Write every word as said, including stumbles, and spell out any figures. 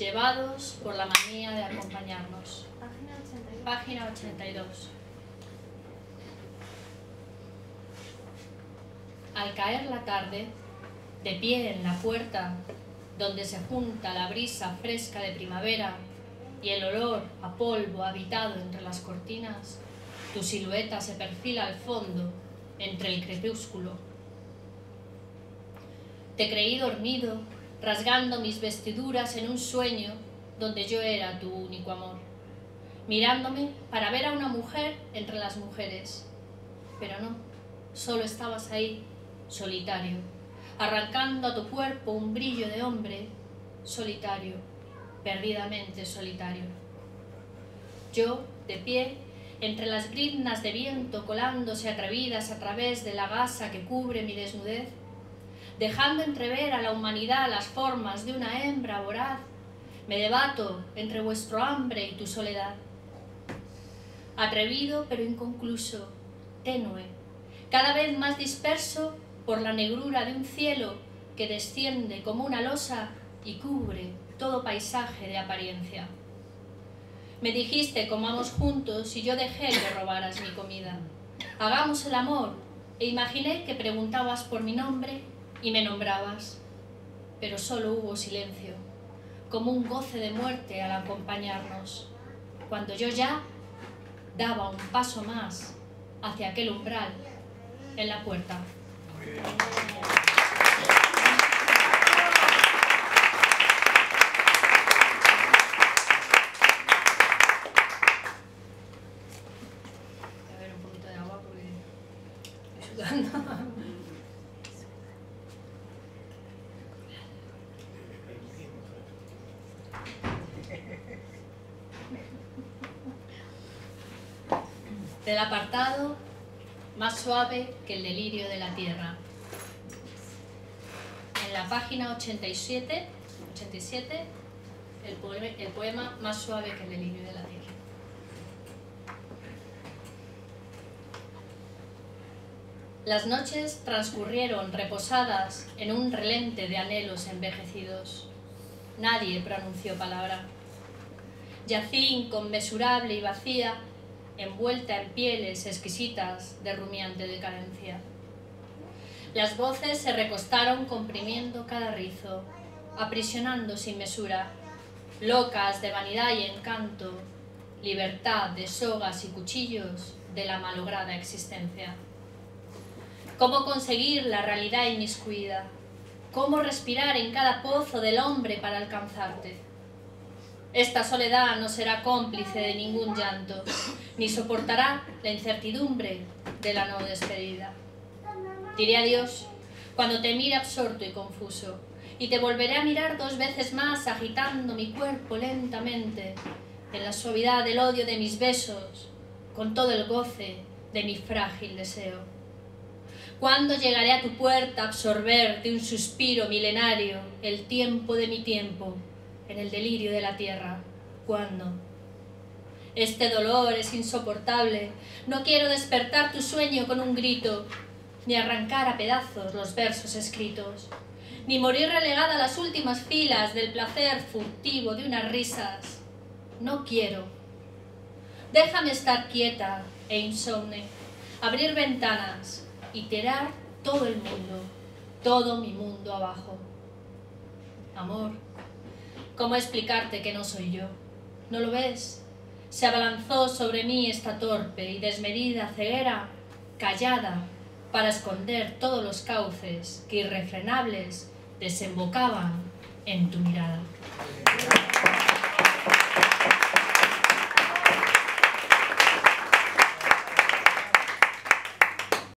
llevados por la manía de acompañarnos. Página ochenta y dos. Página ochenta y dos. Al caer la tarde, de pie en la puerta, donde se junta la brisa fresca de primavera y el olor a polvo habitado entre las cortinas, tu silueta se perfila al fondo, entre el crepúsculo. Te creí dormido, rasgando mis vestiduras en un sueño donde yo era tu único amor, mirándome para ver a una mujer entre las mujeres. Pero no, solo estabas ahí, solitario, arrancando a tu cuerpo un brillo de hombre, solitario, perdidamente solitario. Yo, de pie, entre las briznas de viento colándose atrevidas a través de la gasa que cubre mi desnudez, dejando entrever a la humanidad las formas de una hembra voraz, me debato entre vuestro hambre y tu soledad. Atrevido pero inconcluso, tenue, cada vez más disperso por la negrura de un cielo que desciende como una losa y cubre todo paisaje de apariencia. Me dijiste comamos juntos y yo dejé que robaras mi comida. Hagamos el amor, e imaginé que preguntabas por mi nombre y me nombrabas, pero solo hubo silencio, como un goce de muerte al acompañarnos, cuando yo ya daba un paso más hacia aquel umbral en la puerta. Voy a ver un poquito de agua porque estoy sudando. Del apartado más suave que el delirio de la tierra. En la página ochenta y siete, ochenta y siete el, poema, el poema Más suave que el delirio de la tierra. Las noches transcurrieron reposadas en un relente de anhelos envejecidos. Nadie pronunció palabra. Yací inconmensurable y vacía, envuelta en pieles exquisitas de rumiante decadencia. Las voces se recostaron comprimiendo cada rizo, aprisionando sin mesura, locas de vanidad y encanto, libertad de sogas y cuchillos de la malograda existencia. ¿Cómo conseguir la realidad inmiscuida? ¿Cómo respirar en cada pozo del hombre para alcanzarte? Esta soledad no será cómplice de ningún llanto, ni soportará la incertidumbre de la no despedida. Diré adiós cuando te mire absorto y confuso, y te volveré a mirar dos veces más agitando mi cuerpo lentamente en la suavidad del odio de mis besos, con todo el goce de mi frágil deseo. ¿Cuándo llegaré a tu puerta a absorber de un suspiro milenario el tiempo de mi tiempo en el delirio de la tierra? ¿Cuándo? Este dolor es insoportable. No quiero despertar tu sueño con un grito, ni arrancar a pedazos los versos escritos, ni morir relegada a las últimas filas del placer furtivo de unas risas. No quiero. Déjame estar quieta e insomne, abrir ventanas y tirar todo el mundo, todo mi mundo abajo. Amor, ¿cómo explicarte que no soy yo? ¿No lo ves? Se abalanzó sobre mí esta torpe y desmedida ceguera, callada, para esconder todos los cauces que irrefrenables desembocaban en tu mirada.